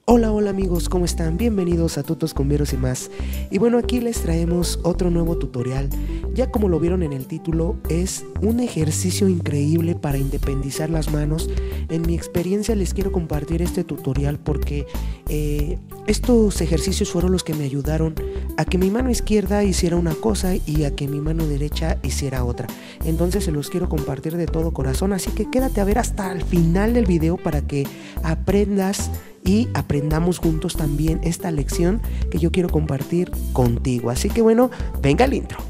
Hola, hola amigos, ¿cómo están? Bienvenidos a Tutos con Veros y más. Y bueno, aquí les traemos otro nuevo tutorial. Ya como lo vieron en el título, es un ejercicio increíble para independizar las manos. En mi experiencia les quiero compartir este tutorial porque estos ejercicios fueron los que me ayudaron a que mi mano izquierda hiciera una cosa y a que mi mano derecha hiciera otra. Entonces se los quiero compartir de todo corazón, así que quédate a ver hasta el final del video para que aprendas y aprendamos juntos también esta lección que yo quiero compartir contigo. Así que bueno, venga el intro.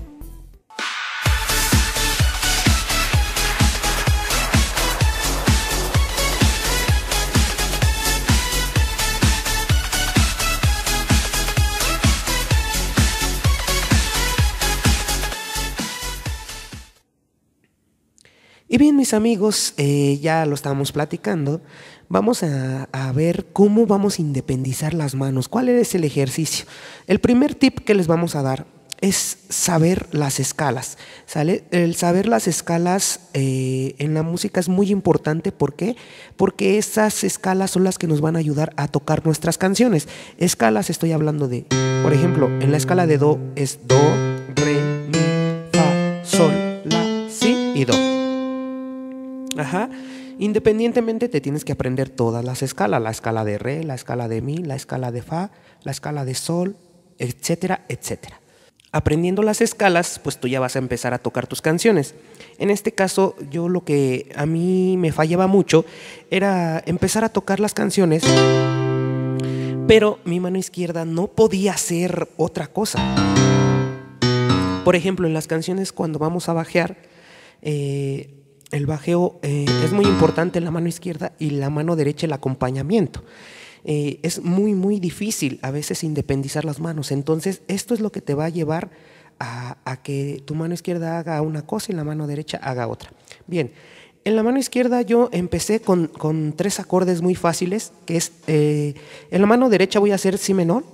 Y bien, mis amigos, ya lo estábamos platicando. Vamos a ver cómo vamos a independizar las manos. ¿Cuál es el ejercicio? El primer tip que les vamos a dar es saber las escalas, ¿sale? El saber las escalas en la música es muy importante. ¿Por qué? Porque esas escalas son las que nos van a ayudar a tocar nuestras canciones. Escalas, estoy hablando de, por ejemplo, en la escala de Do es Do, Re, Mi, Fa, Sol, La, Si y Do. Ajá. Independientemente te tienes que aprender todas las escalas, la escala de Re, la escala de Mi, la escala de Fa, la escala de Sol, etcétera, etcétera. Aprendiendo las escalas, pues tú ya vas a empezar a tocar tus canciones. En este caso, yo lo que a mí me fallaba mucho era empezar a tocar las canciones, pero mi mano izquierda no podía hacer otra cosa. Por ejemplo, en las canciones cuando vamos a bajear, el bajeo es muy importante en la mano izquierda y la mano derecha el acompañamiento. Es muy difícil a veces independizar las manos. Entonces esto es lo que te va a llevar a que tu mano izquierda haga una cosa y la mano derecha haga otra. Bien, en la mano izquierda yo empecé con tres acordes muy fáciles, que es, en la mano derecha voy a hacer Si menor.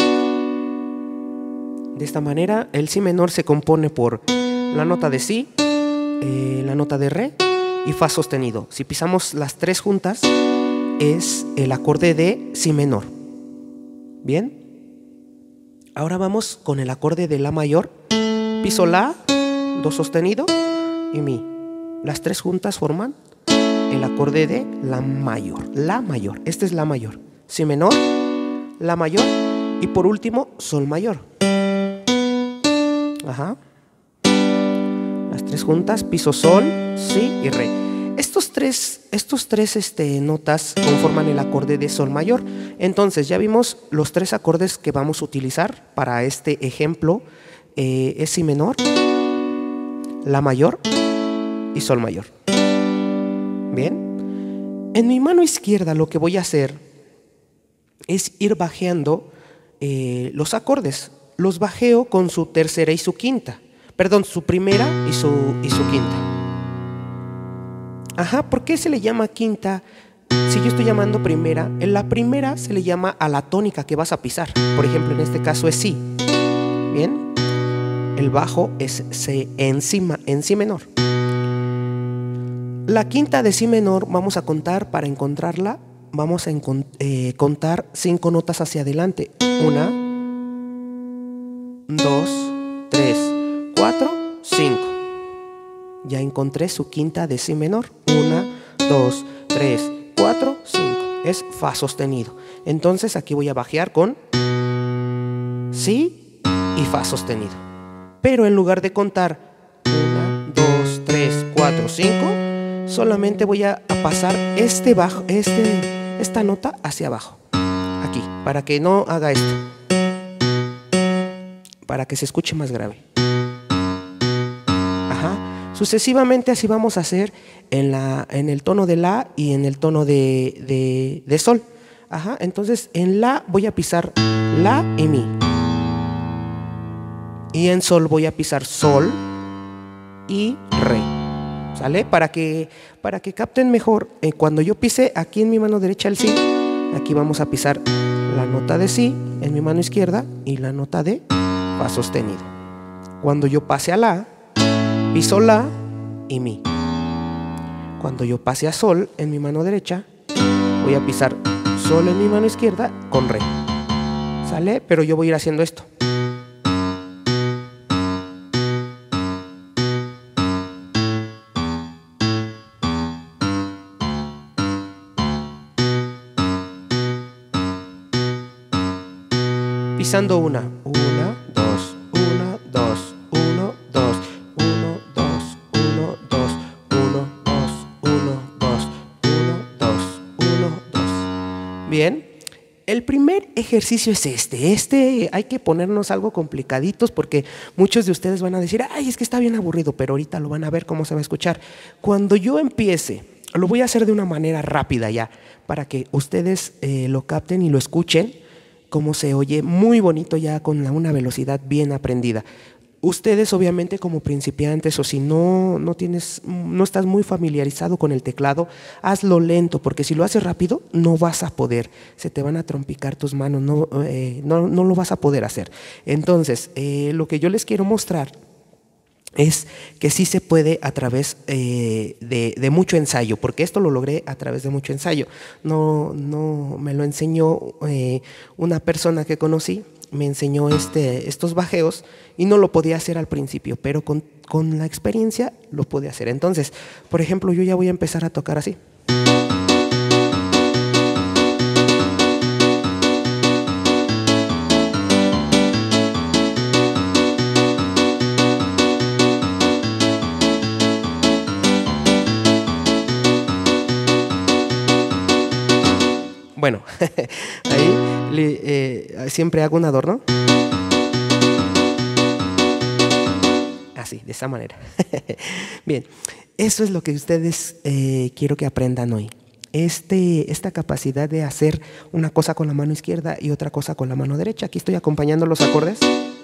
De esta manera, el Si menor se compone por la nota de Si, la nota de Re y Fa sostenido. Si pisamos las tres juntas es el acorde de Si menor. Bien, ahora vamos con el acorde de La mayor. Piso La, Do sostenido y Mi. Las tres juntas forman el acorde de La mayor. La mayor, este es La mayor. Si menor, La mayor y por último Sol mayor. Ajá. Las tres juntas, piso Sol, Si y Re. Estos tres notas conforman el acorde de Sol mayor. Entonces ya vimos los tres acordes que vamos a utilizar para este ejemplo. Es Si menor, La mayor y Sol mayor. Bien. En mi mano izquierda lo que voy a hacer es ir bajeando los acordes. Los bajeo con su tercera y su quinta. Perdón, su primera y su quinta. Ajá, ¿por qué se le llama quinta si yo estoy llamando primera? En la primera se le llama a la tónica que vas a pisar. Por ejemplo, en este caso es Si. Bien, el bajo es en Si menor. La quinta de Si menor vamos a contar, para encontrarla, vamos a contar 5 notas hacia adelante. 1, 2, 3, 4, 5. Ya encontré su quinta de Si menor. 1, 2, 3, 4, 5. Es Fa sostenido. Entonces aquí voy a bajear con Si y Fa sostenido. Pero en lugar de contar 1, 2, 3, 4, 5, solamente voy a pasar esta nota hacia abajo. Aquí, para que no haga esto. Para que se escuche más grave. Ajá. Sucesivamente así vamos a hacer en el tono de La y en el tono de Sol. Ajá. Entonces en La voy a pisar La y Mi. Y en Sol voy a pisar Sol y Re. ¿Sale? Para que capten mejor, cuando yo pise aquí en mi mano derecha el Si, aquí vamos a pisar la nota de Si en mi mano izquierda y la nota de Fa sostenido. Cuando yo pase a La, piso La y Mi. Cuando yo pase a Sol en mi mano derecha, voy a pisar sol en mi mano izquierda con re. ¿Sale? Pero yo voy a ir haciendo esto. Pisando una, dos, una, dos, uno, dos, uno, dos, uno, dos, uno, dos, uno, dos, uno, dos, uno, dos. Bien. El primer ejercicio es este hay que ponernos algo complicaditos porque muchos de ustedes van a decir, ay, es que está bien aburrido, pero ahorita lo van a ver cómo se va a escuchar. Cuando yo empiece, lo voy a hacer de una manera rápida ya, para que ustedes lo capten y lo escuchen, cómo se oye muy bonito ya con una velocidad bien aprendida. Ustedes obviamente como principiantes o si no estás muy familiarizado con el teclado, hazlo lento porque si lo haces rápido no vas a poder, se te van a trompicar tus manos, no lo vas a poder hacer. Entonces, lo que yo les quiero mostrar es que sí se puede a través de mucho ensayo, porque esto lo logré a través de mucho ensayo. No me lo enseñó una persona que conocí, me enseñó estos bajeos y no lo podía hacer al principio, pero con la experiencia lo pude hacer. Entonces, por ejemplo, yo ya voy a empezar a tocar así. Bueno, ahí siempre hago un adorno. Así, de esa manera. Bien, eso es lo que ustedes quiero que aprendan hoy. Esta capacidad de hacer una cosa con la mano izquierda y otra cosa con la mano derecha. Aquí estoy acompañando los acordes.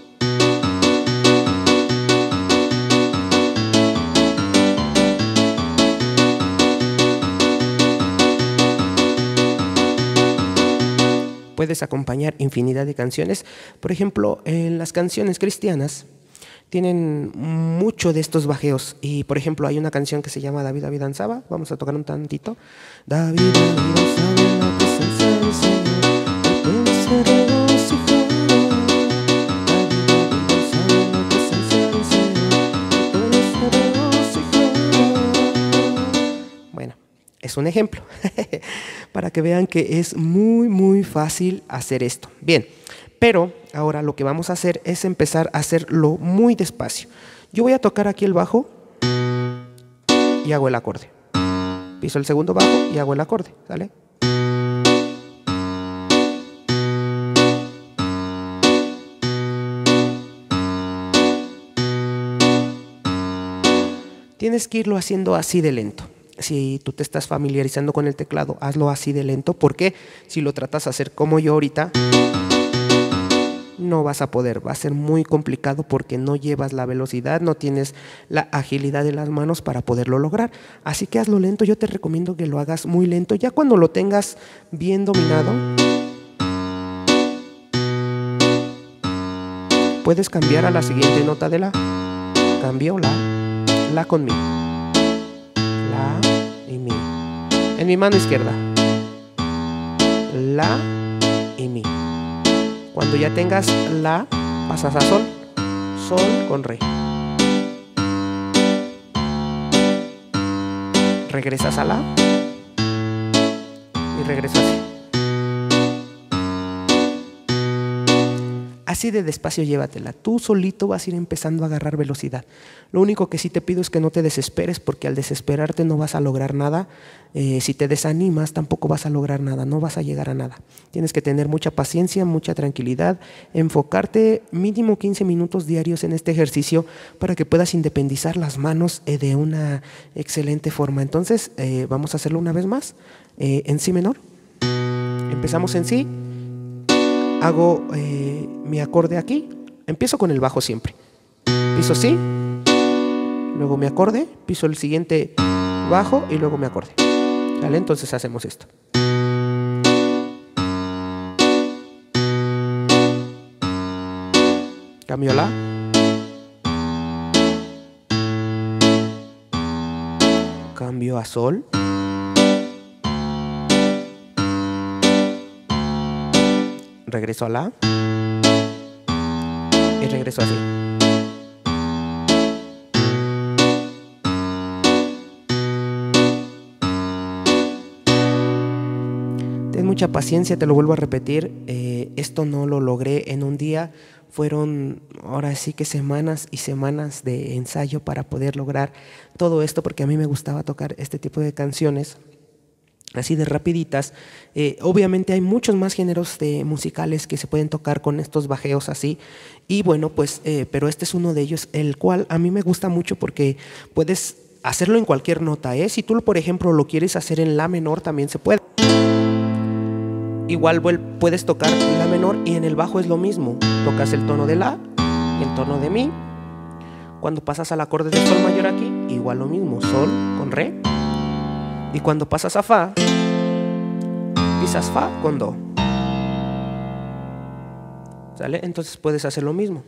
Puedes acompañar infinidad de canciones. Por ejemplo, en las canciones cristianas tienen mucho de estos bajeos. Y por ejemplo, hay una canción que se llama David, David danzaba. Vamos a tocar un tantito. David, David danzaba en la presencia del Señor. El pueblo se regocijó. David, David danzaba en la presencia del Señor. El pueblo se regocijó. Bueno, es un ejemplo. Para que vean que es muy, muy fácil hacer esto. Bien, pero ahora lo que vamos a hacer es empezar a hacerlo muy despacio. Yo voy a tocar aquí el bajo y hago el acorde. Piso el segundo bajo y hago el acorde, ¿sale? Tienes que irlo haciendo así de lento. Si tú te estás familiarizando con el teclado, hazlo así de lento, porque si lo tratas de hacer como yo ahorita, no vas a poder, va a ser muy complicado porque no llevas la velocidad, no tienes la agilidad de las manos para poderlo lograr. Así que hazlo lento, yo te recomiendo que lo hagas muy lento. Ya cuando lo tengas bien dominado, puedes cambiar a la siguiente nota de la. Cambio la con mi. La y mi. En mi mano izquierda. La y mi. Cuando ya tengas la, pasas a sol. Sol con re. Regresas a la. Y regresas así. Así de despacio llévatela. Tú solito vas a ir empezando a agarrar velocidad. Lo único que sí te pido es que no te desesperes, porque al desesperarte no vas a lograr nada. Si te desanimas tampoco vas a lograr nada, no vas a llegar a nada. Tienes que tener mucha paciencia, mucha tranquilidad, enfocarte mínimo 15 minutos diarios en este ejercicio para que puedas independizar las manos de una excelente forma. Entonces vamos a hacerlo una vez más en si menor. Empezamos en si. Hago mi acorde aquí, empiezo con el bajo siempre. Piso si, luego mi acorde, piso el siguiente bajo y luego mi acorde. ¿Vale? Entonces hacemos esto. Cambio la. Cambio a sol. regreso a la y regreso así. Ten mucha paciencia, te lo vuelvo a repetir. Esto no lo logré en un día. Fueron ahora sí que semanas y semanas de ensayo para poder lograr todo esto, porque a mí me gustaba tocar este tipo de canciones así de rapiditas. Obviamente hay muchos más géneros musicales que se pueden tocar con estos bajeos así, y bueno, pues, pero este es uno de ellos, el cual a mí me gusta mucho porque puedes hacerlo en cualquier nota, ¿eh? Si tú, por ejemplo, lo quieres hacer en la menor, también se puede. Igual puedes tocar la menor y en el bajo es lo mismo. Tocas el tono de la y el tono de mi. Cuando pasas al acorde de sol mayor aquí, igual lo mismo, sol con re. Y cuando pasas a fa, pisas fa con do. ¿Sale? Entonces puedes hacer lo mismo.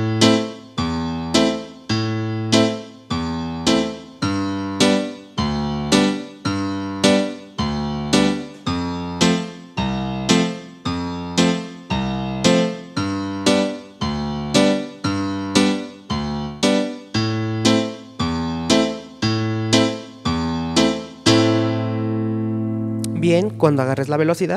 Bien, cuando agarres la velocidad.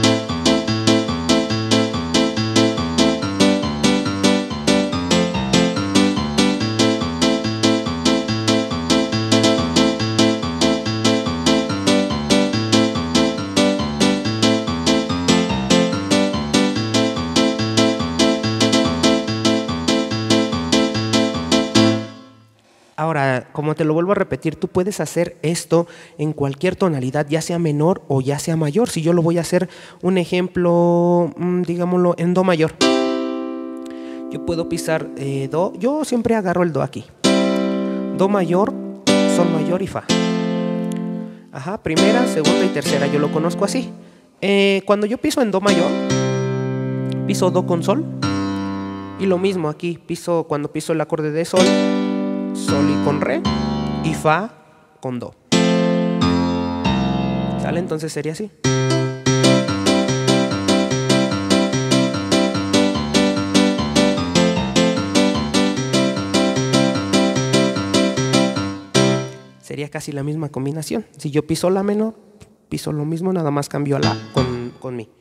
Ahora, como te lo vuelvo a repetir, tú puedes hacer esto en cualquier tonalidad, ya sea menor o ya sea mayor. Si yo lo voy a hacer, un ejemplo, digámoslo, en do mayor. Yo puedo pisar do, yo siempre agarro el do aquí. Do mayor, sol mayor y fa. Ajá, primera, segunda y tercera, yo lo conozco así. Cuando yo piso en do mayor, piso do con sol. Y lo mismo aquí, cuando piso el acorde de sol, sol y con re, y fa con do. ¿Sale? Entonces sería así. Sería casi la misma combinación. Si yo piso la menor, piso lo mismo, nada más cambio a la con mi.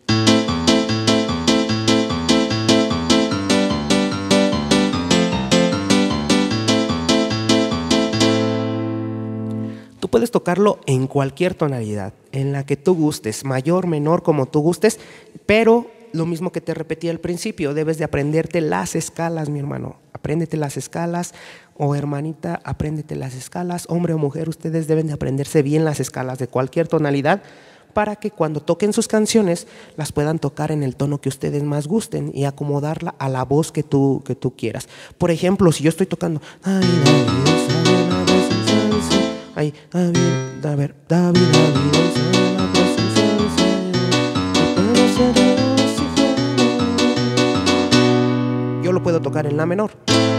Tú puedes tocarlo en cualquier tonalidad, en la que tú gustes, mayor, menor, como tú gustes, pero lo mismo que te repetí al principio, debes de aprenderte las escalas, mi hermano. Apréndete las escalas, o hermanita, apréndete las escalas. Hombre o mujer, ustedes deben de aprenderse bien las escalas de cualquier tonalidad, para que cuando toquen sus canciones las puedan tocar en el tono que ustedes más gusten y acomodarla a la voz que tú quieras. Por ejemplo, si yo estoy tocando ay, David, yo lo puedo tocar en la menor.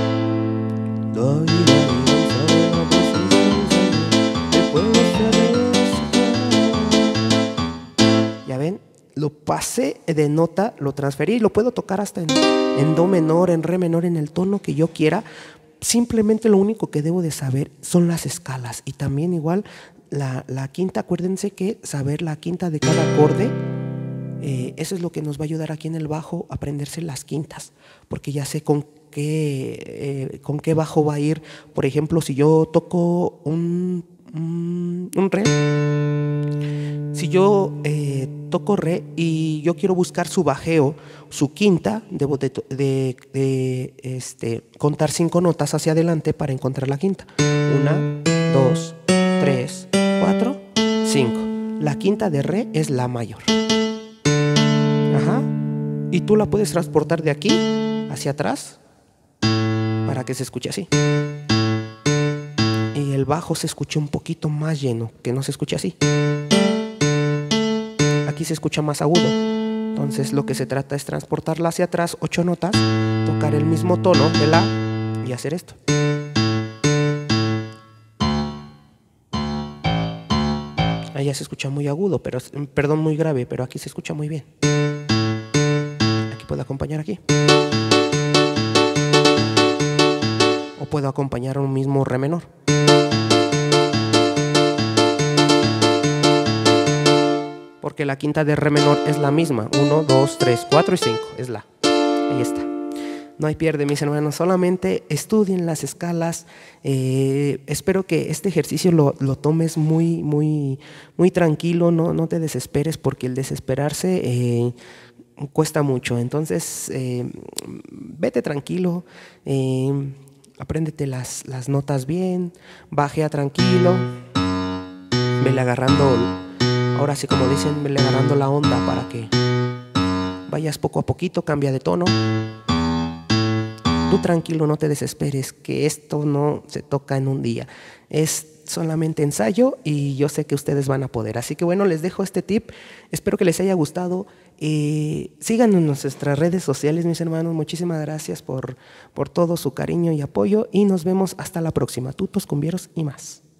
Ya ven, lo pasé de nota, lo transferí y lo puedo tocar hasta en do menor, en re menor, en el tono que yo quiera. Simplemente lo único que debo de saber son las escalas, y también igual la quinta. Acuérdense que saber la quinta de cada acorde, eso es lo que nos va a ayudar aquí en el bajo, aprenderse las quintas, porque ya sé con qué bajo va a ir. Por ejemplo, si yo toco un re, si yo toco re y yo quiero buscar su bajeo, su quinta, debo de contar 5 notas hacia adelante para encontrar la quinta. 1, 2, 3, 4, 5. La quinta de re es la mayor. Ajá. Y tú la puedes transportar de aquí hacia atrás para que se escuche así. Y el bajo se escuche un poquito más lleno, que no se escuche así. Aquí se escucha más agudo. Entonces lo que se trata es transportarla hacia atrás 8 notas, tocar el mismo tono de la y hacer esto. Ahí ya se escucha muy agudo, perdón, muy grave, pero aquí se escucha muy bien. puedo acompañar aquí. O puedo acompañar un mismo re menor. Porque la quinta de re menor es la misma. 1, 2, 3, 4 y 5. Es la. Ahí está. No hay pierde, mis hermanos. Solamente estudien las escalas. Espero que este ejercicio lo tomes muy tranquilo. No te desesperes, porque el desesperarse cuesta mucho. Entonces, vete tranquilo. Apréndete las notas bien. Bajea tranquilo. Vele agarrando, ahora sí como dicen, vele agarrando la onda para que vayas poco a poquito. Cambia de tono. Tú tranquilo, no te desesperes, que esto no se toca en un día. Es solamente ensayo y yo sé que ustedes van a poder. Así que bueno, les dejo este tip. Espero que les haya gustado. Síganos en nuestras redes sociales, mis hermanos. Muchísimas gracias por todo su cariño y apoyo. Y nos vemos hasta la próxima. Tutos, cumbieros y más.